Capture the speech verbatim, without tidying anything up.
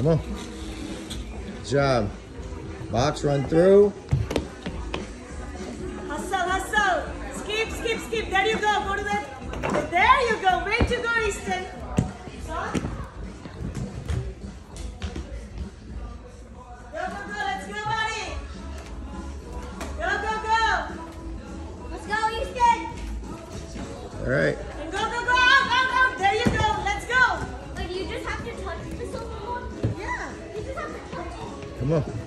Come on. Good job. Box, run through. Hustle, hustle. Skip, skip, skip. There you go. Go to that. There you go. Way to go, Easton. Son. Go, go, go. Let's go, buddy. Go, go, go. Let's go, Easton. All right. And go, go, go. Out, out, out. There you go. Let's go. Wait, you just have to touch the silver one? Yeah. You just have to touch it. Come on.